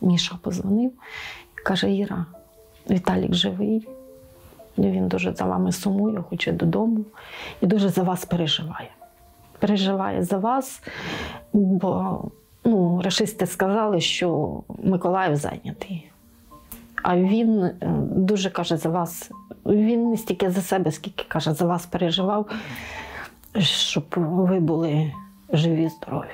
Міша позвонив, каже: Іра, Віталік живий, він дуже за вами сумує, хоче додому і дуже за вас переживає. Переживає за вас, бо рашисти сказали, що Миколаїв зайнятий. А він дуже, каже, за вас, він не стільки за себе, скільки, каже, за вас переживав, щоб ви були живі, здорові.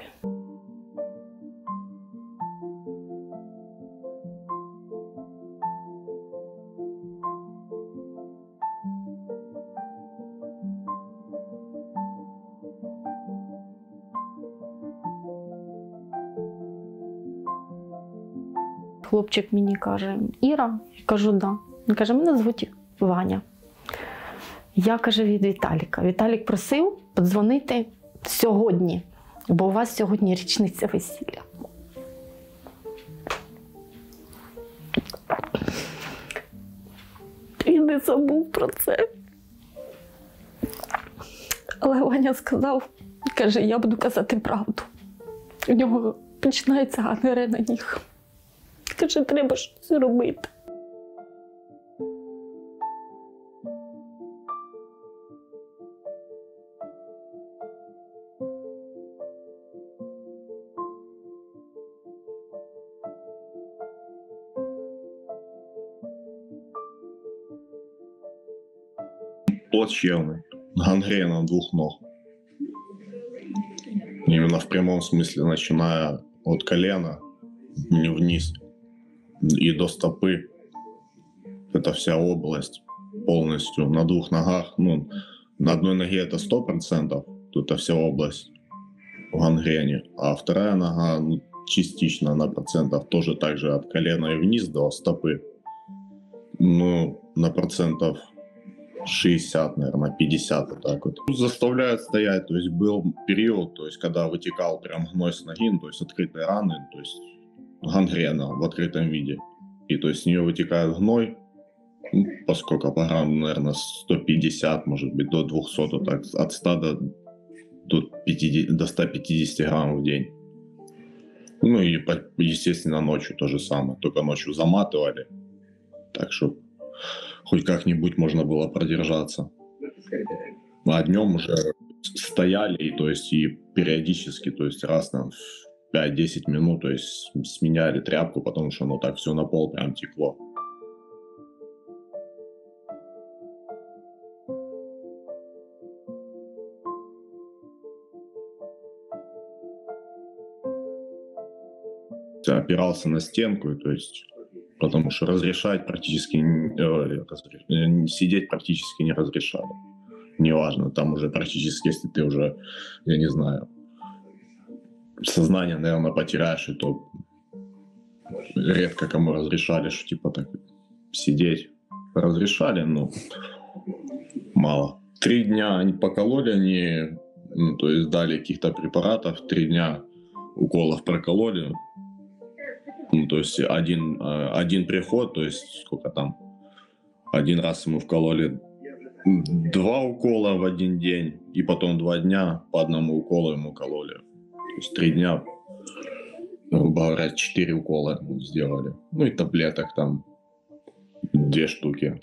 Хлопчик мені каже: Іра? Я кажу: да. Він каже: мене звуть Ваня. Я, каже, від Віталіка. Віталік просив подзвонити сьогодні, бо у вас сьогодні річниця весілля. Він не забув про це. Але Ваня сказав, каже: я буду казати правду. У нього починається гангрена ніг. Каже: треба щось робити. Плачевный. Гангрена двух ног. Именно в прямом смысле, начиная от колена вниз и до стопы. Это вся область полностью на двух ногах. На одной ноге это 100%, тут вся область в гангрене. А вторая нога частично на процентов тоже так же от колена и вниз до стопы. На процентов 60, наверное, 50 вот так вот. Заставляют стоять, то есть был период, то есть когда вытекал прям гной с ноги, то есть открытые раны, то есть гангрена в открытом виде. И то есть с нее вытекает гной, поскольку по грамму, наверное, 150, может быть, до 200, вот так, от 100 до 150 грамм в день. И, естественно, ночью то же самое, только ночью заматывали, так что хоть как-нибудь можно было продержаться. А днем уже стояли, и, то есть, и периодически, то есть раз на 5-10 минут, то есть сменяли тряпку, потому что так все на пол прям текло. Опирался на стенку, то есть, потому что разрешать практически, сидеть практически не разрешали. Неважно, там уже практически, если ты уже, я не знаю, сознание, наверное, потеряешь, и то редко кому разрешали, что типа так сидеть. Разрешали, но мало. 3 дня они покололи, то есть дали каких-то препаратов, 3 дня уколов прокололи. То есть один приход, то есть сколько там, один раз ему вкололи 2 укола в один день, и потом 2 дня по 1 уколу ему кололи. То есть 3 дня, грубо говоря, 4 укола ему сделали. И таблеток там 2 штуки.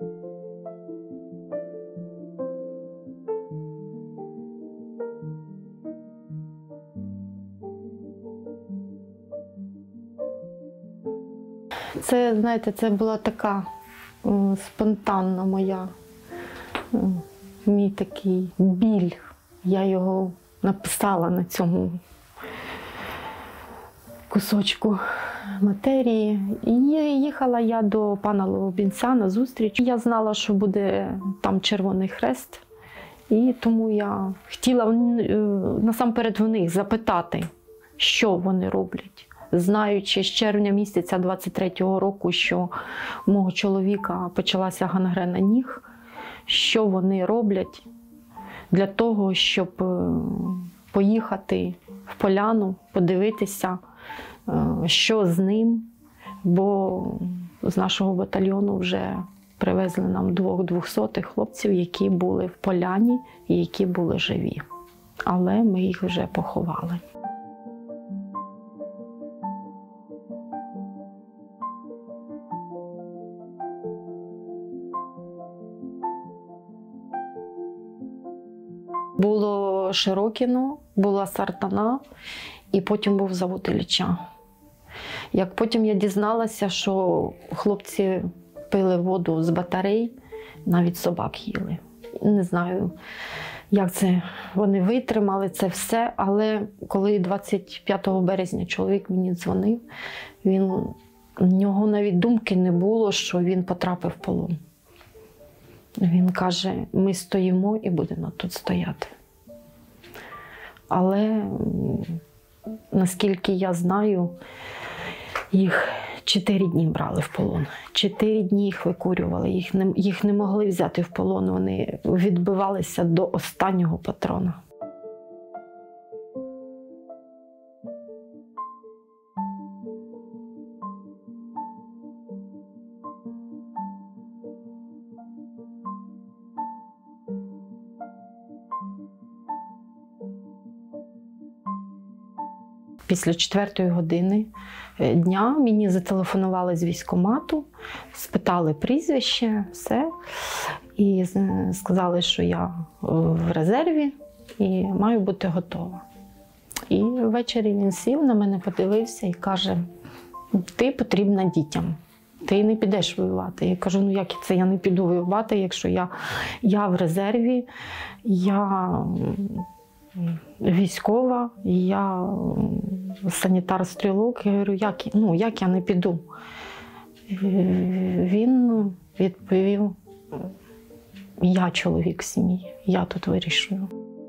Це, знаєте, це була така спонтанна мій такий біль. Я його написала на цьому кусочку матерії. І їхала я до пана Лобінця на зустріч. Я знала, що буде там Червоний Хрест. І тому я хотіла насамперед в них запитати, що вони роблять. Знаючи з червня місяця 23-го року, що у мого чоловіка почалася гангрена ніг, що вони роблять для того, щоб поїхати в Поляну, подивитися, що з ним, бо з нашого батальйону вже привезли нам 2 200-х хлопців, які були в Поляні і які були живі. Але ми їх вже поховали. Було Широкіно, була Сартана і потім був завод Ілліча. Як потім я дізналася, що хлопці пили воду з батарей, навіть собак їли. Не знаю, як це вони витримали це все, але коли 25 березня чоловік мені дзвонив, у нього навіть думки не було, що він потрапив в полон. Він каже, ми стоїмо і будемо тут стояти. Але, наскільки я знаю, їх 4 дні брали в полон. 4 дні їх викурювали, їх не могли взяти в полон, вони відбивалися до останнього патрона. Після 4-ї години дня мені зателефонували з військкомату, спитали прізвище, все, і сказали, що я в резерві і маю бути готова. І ввечері він сів, на мене подивився і каже, ти потрібна дітям, ти не підеш воювати. Я кажу, ну як це я не піду воювати, якщо я в резерві, я військова, я санітар-стрілок. Я говорю, як я не піду? Він відповів, я чоловік в сім'ї, я тут вирішую.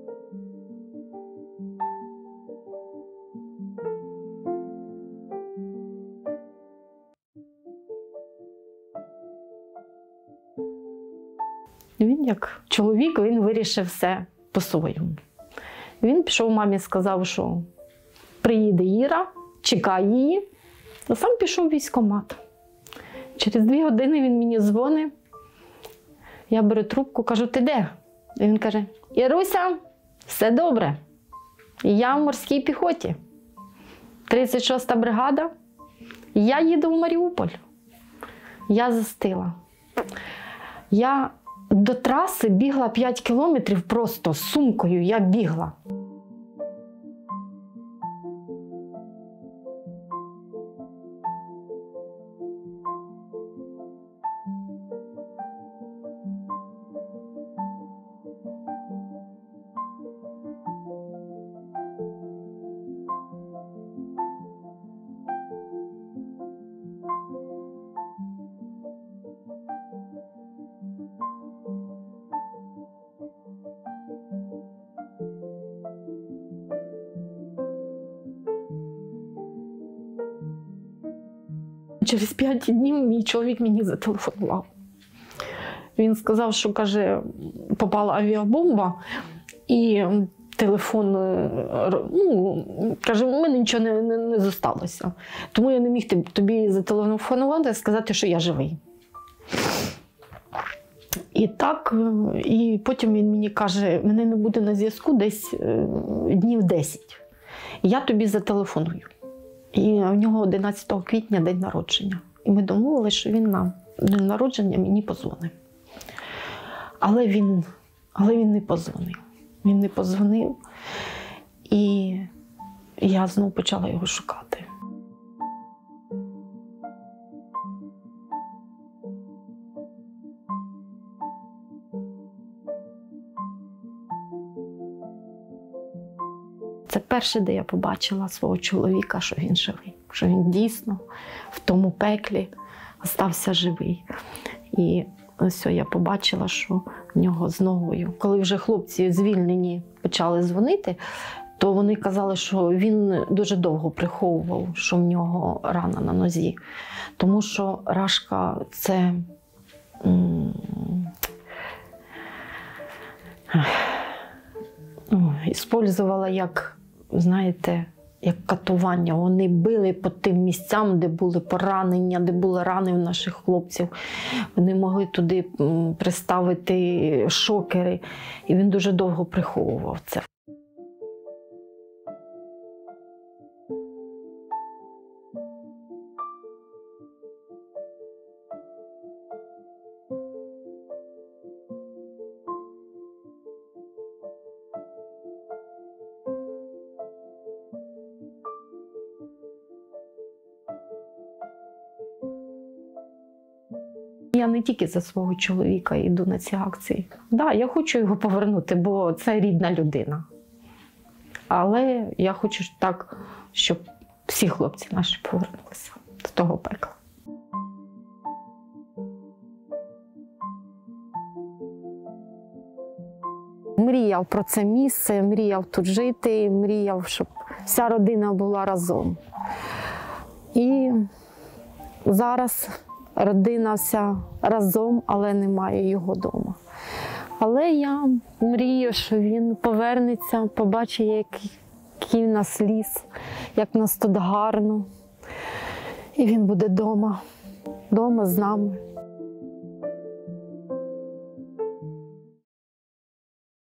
Він як чоловік, він вирішив все по-своєму. Він пішов мамі, сказав, що приїде Іра, чекай її, а сам пішов в військкомат. Через 2 години він мені дзвонить, я беру трубку, кажу, ти де? І він каже, Іруся, все добре, я в морській піхоті, 36-та бригада, я їду в Маріуполь. Я застила. Я до траси бігла 5 кілометрів просто з сумкою, я бігла. Через 5 днів мій чоловік мені зателефонував. Він сказав, що, каже, попала авіабомба, і телефон, каже, у мене нічого не зосталося. Тому я не міг тобі зателефонувати і сказати, що я живий. І так, і потім він мені каже, мене не буде на зв'язку десь днів 10. Я тобі зателефоную. І в нього 11 квітня день народження. І ми домовилися, що він на день народження мені подзвонить. Але він не подзвонив. Він не подзвонив, і я знову почала його шукати. Це перше, де я побачила свого чоловіка, що він живий, що він дійсно в тому пеклі залишився живий. І ось я побачила, що в нього з ногою. Коли вже хлопці звільнені почали дзвонити, то вони казали, що він дуже довго приховував, що в нього рана на нозі. Тому що рашка – це використовувала як, знаєте, як катування. Вони били по тим місцям, де були поранення, де були рани в наших хлопців. Вони могли туди приставити шокери. І він дуже довго приховував це. Я не тільки за свого чоловіка йду на ці акції. Да, я хочу його повернути, бо це рідна людина. Але я хочу так, щоб всі хлопці наші повернулися до того пекла. Мріяв про це місце, мріяв тут жити, мріяв, щоб вся родина була разом. І зараз родина вся разом, але немає його вдома. Але я мрію, що він повернеться, побачить, який в нас ліс, як в нас тут гарно. І він буде вдома з нами.